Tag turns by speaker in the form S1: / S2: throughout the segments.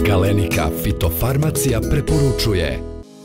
S1: Galenika fitofarmacija preporučuje.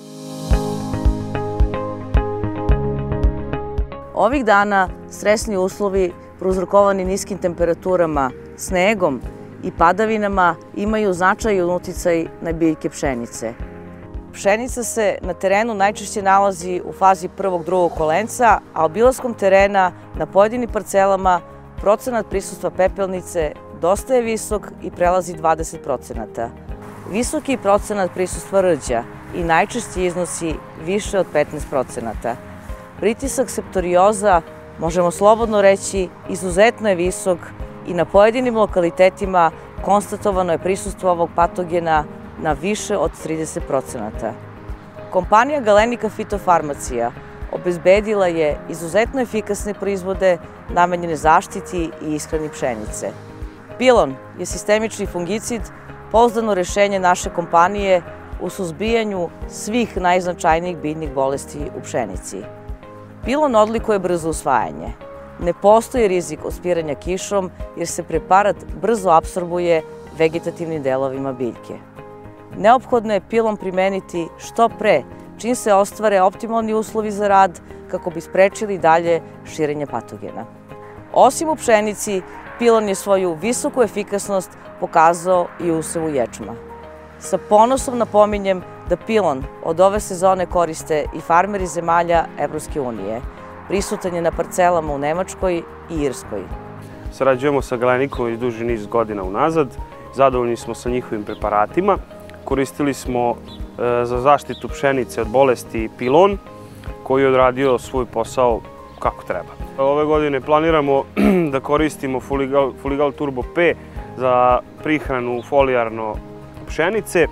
S2: Ovih dana stresni uslovi prouzrokovani niskim temperaturama, snegom i padavinama imaju značajan uticaj na biljke pšenice. Pšenica se na terenu najčešće nalazi u fazi prvog, drugog kolenca, a obilaskom terena na pojedinim parcelama procenat prisustva pepelnice dosta je visok i prelazi 20%. Visoki procenat prisustva rđa i najčešće iznosi više od 15%. Pritisak septorioza, možemo slobodno reći, izuzetno je visok i na pojedinim lokalitetima konstatovano je prisustvo ovog patogena na više od 30%. Kompanija Galenika fitofarmacija obezbedila je izuzetno efikasne proizvode namenjene zaštiti i ishrani pšenice. Pilon je sistemični fungicid, pouzdano rešenje naše kompanije u suzbijanju svih najznačajnijih biljnih bolesti u pšenici. Pilon odlikuje brzo usvajanje. Ne postoji rizik od spiranja kišom jer se preparat brzo apsorbuje vegetativnim delovima biljke. Neophodno je pilon primeniti što pre, čim se ostvare optimalni uslovi za rad kako bi sprečili dalje širenje patogena. Osim u pšenici, pilon je svoju visoku efikasnost pokazao i u usevu ječma. Sa ponosom napominjem da pilon od ove sezone koriste i farmeri zemalja Evropske unije. Prisutan je na parcelama u Nemačkoj i Irskoj.
S3: Sarađujemo sa Galenikom već duži niz godina unazad. Zadovoljni smo sa njihovim preparatima. Koristili smo za zaštitu pšenice od bolesti pilon, koji je odradio svoj posao kako treba. Ove godine planiramo da koristimo Foligal Turbo P za prihranu folijarno pšenice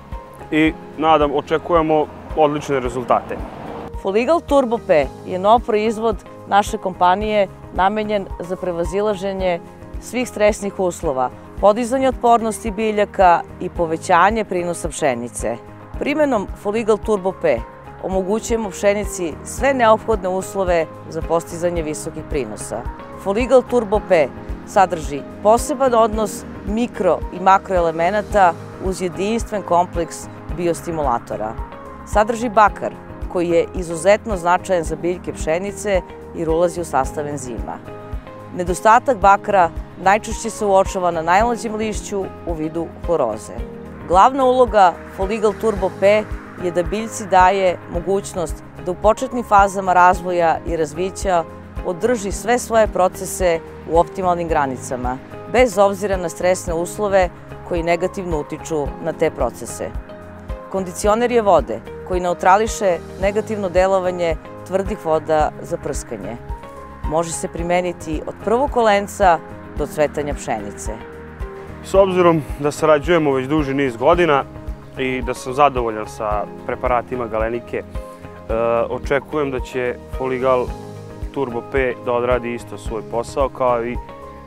S3: i očekujemo odlične rezultate.
S2: Foligal Turbo P je nov proizvod naše kompanije namenjen za prevazilaženje svih stresnih uslova, podizanje otpornosti biljaka i povećanje prinosa pšenice. Primenom Foligal Turbo P omogućujemo pšenici sve neophodne uslove za postizanje visokih prinosa. Foligal Turbo P sadrži poseban odnos mikro i makroelemenata uz jedinstven kompleks biostimulatora. Sadrži bakar, koji je izuzetno značajan za biljke pšenice jer ulazi u sastav enzima. Nedostatak bakra najčešće se uočava na najmlađem lišću u vidu hloroze. Glavna uloga Foligal Turbo P je da biljci daje mogućnost da u početnim fazama razvoja i razvića održi sve svoje procese u optimalnim granicama, bez obzira na stresne uslove koji negativno utiču na te procese. Kondicioner je vode koji neutrališe negativno delovanje tvrdih voda za prskanje. Može se primeniti od prvog kolenca do cvetanja pšenice.
S3: S obzirom da sarađujemo već duži niz godina i da sam zadovoljan sa preparatima Galenike, očekujem da će Foligal Turbo P da odradi isto svoj posao kao i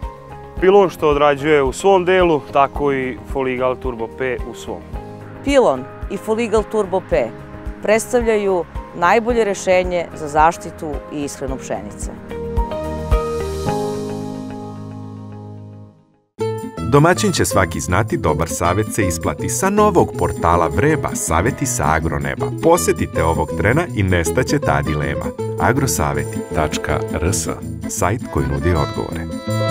S3: pilon što odrađuje u svom delu, tako i Foligal Turbo P u svom.
S2: Pilon i Foligal Turbo P predstavljaju najbolje rešenje za zaštitu i ishranu pšenice.
S4: Domaćin će svaki znati, dobar savjet se isplati. Sa novog portala Vreba, savjeti sa agroneba. Posetite ovog trena i nestaće ta dilema. agrosaveti.rs, sajt koji nudi odgovore.